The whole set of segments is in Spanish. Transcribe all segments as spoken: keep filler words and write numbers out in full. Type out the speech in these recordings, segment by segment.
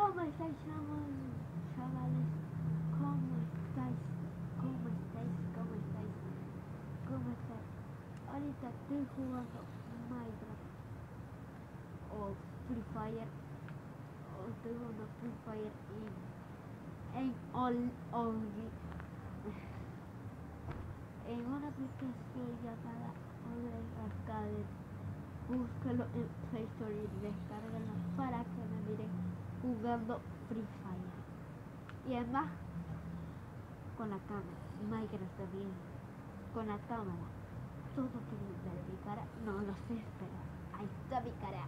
¿Cómo estáis, chavos? Chavales, ¿cómo estáis? ¿Cómo estáis? ¿Cómo estáis? ¿Cómo estáis? Ahorita estoy jugando Minecraft o Free Fire, o estoy jugando Free Fire en, en All, All, en una aplicación llamada All Arcade. Búscalo en Play Store y descárgalo para que me miren jugando Free Fire. Y además, con la cámara, Minecraft también, con la cámara. Todo que ver mi cara, no lo sé, pero ahí está mi cara.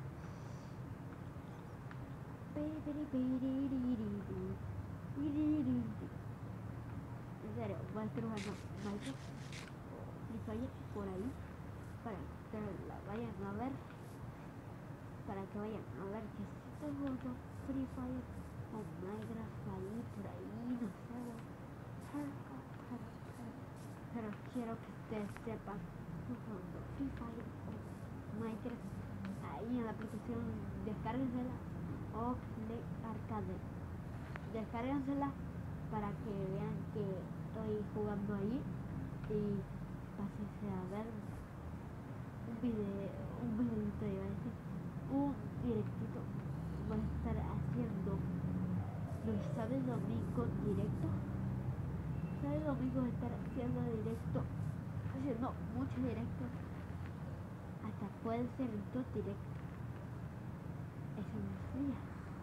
En serio, voy a estar jugando Minecraft o Free Fire por ahí, para que la vayan a ver, para que vayan a ver que si estoy jugando Free Fire o Minecraft ahí, por ahí, no sé, pero, pero, pero, pero quiero que ustedes sepan, jugando Free Fire o Minecraft ahí en la aplicación, descárguensela o Play Arcade, descárguensela para que vean que estoy jugando ahí y pásense a ver un video, un videito, iba a decir, un directito. Voy a estar haciendo los sábados y domingos directo. Sábado y domingo voy a estar haciendo directo, haciendo muchos directos, hasta pueden ser dos directos. Eso no es fría.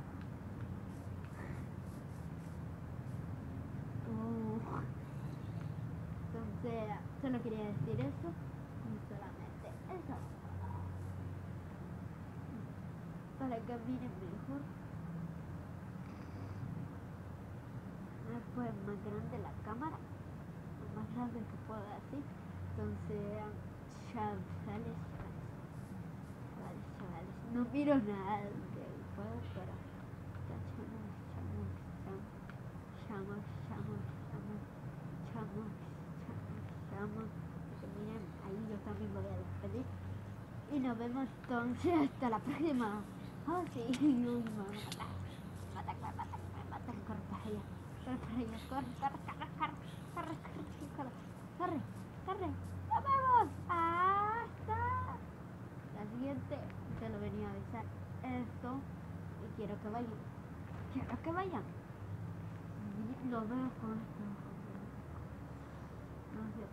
Oh. Entonces, solo quería decir eso, y solamente eso, para que miren mejor. Después más grande la cámara, lo más grande que puedo decir. Entonces, chavales, chavales, chavales, no miro nada del juego, pero chamos, chamos, chamos, chamos, chamos, chamos, chamos, chamos, que miren, ahí yo también voy a despedir. Y nos vemos entonces hasta la próxima. Oh sí, uy, me van a matar. Me matan, me matan, me matan, corre para allá. Corre para allá, corre, corre, corre, corre, corre, corre, corre, corre. Nos vemos. Hasta la siguiente. Te lo venía a avisar esto. Y quiero que vayan. Quiero que vayan. Lo veo con esto. No sé.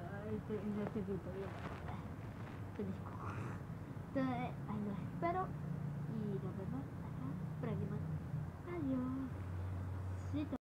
No te quito bien. Te disco. Entonces, ahí lo espero.